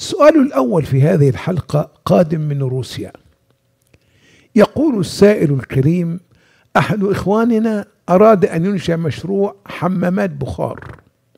السؤال الأول في هذه الحلقة قادم من روسيا. يقول السائل الكريم: أحد إخواننا أراد أن ينشأ مشروع حمامات بخار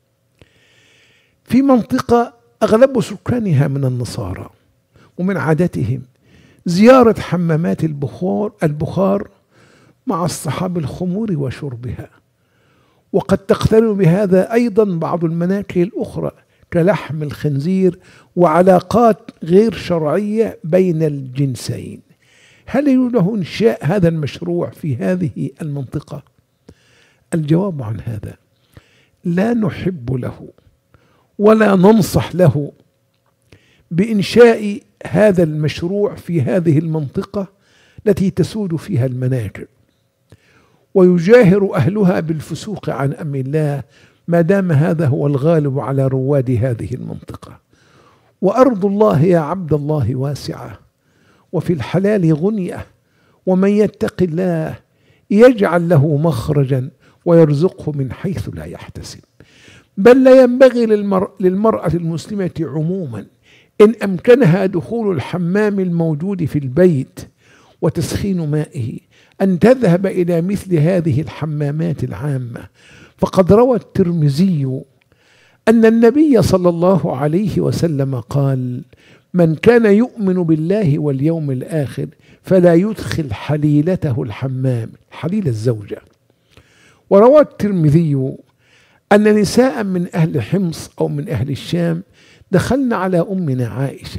في منطقة أغلب سكانها من النصارى، ومن عادتهم زيارة حمامات البخار مع اصطحاب الخمور وشربها، وقد تقترن بهذا أيضا بعض المناكه الأخرى كلحم الخنزير وعلاقات غير شرعية بين الجنسين. هل يجوز إنشاء هذا المشروع في هذه المنطقة؟ الجواب عن هذا: لا نحب له ولا ننصح له بإنشاء هذا المشروع في هذه المنطقة التي تسود فيها المناكب ويجاهر أهلها بالفسوق عن أمر الله، ما دام هذا هو الغالب على رواد هذه المنطقة. وأرض الله يا عبد الله واسعة، وفي الحلال غنية، ومن يتق الله يجعل له مخرجا ويرزقه من حيث لا يحتسب. بل لا ينبغي للمرأة المسلمة عموما إن أمكنها دخول الحمام الموجود في البيت وتسخين مائه أن تذهب إلى مثل هذه الحمامات العامة، فقد روى الترمذي أن النبي صلى الله عليه وسلم قال: من كان يؤمن بالله واليوم الآخر فلا يدخل حليلته الحمام، حليل الزوجة. وروى الترمذي أن نساء من أهل حمص أو من أهل الشام دخلن على أمنا عائشة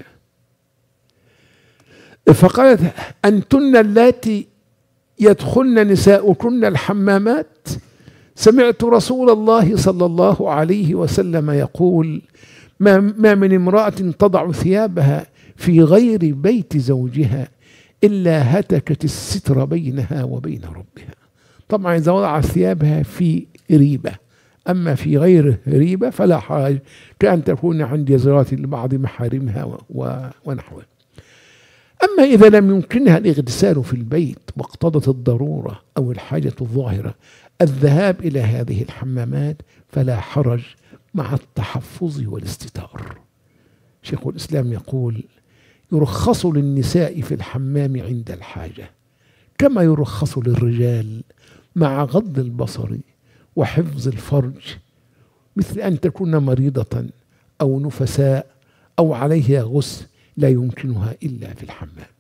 فقالت: أنتن اللاتي يدخلن نساؤكن الحمامات؟ سمعت رسول الله صلى الله عليه وسلم يقول: ما من امرأة تضع ثيابها في غير بيت زوجها إلا هتكت الستر بينها وبين ربها. طبعا إذا وضعت ثيابها في ريبة، أما في غير ريبة فلا حرج، كأن تكون عند زيارات لبعض محارمها ونحوه. أما إذا لم يمكنها الاغتسال في البيت واقتضت الضرورة أو الحاجة الظاهرة الذهاب إلى هذه الحمامات فلا حرج مع التحفظ والاستتار. شيخ الإسلام يقول: يرخص للنساء في الحمام عند الحاجة كما يرخص للرجال، مع غض البصر وحفظ الفرج، مثل أن تكون مريضة أو نفساء أو عليها غسل لا يمكنها إلا في الحمام.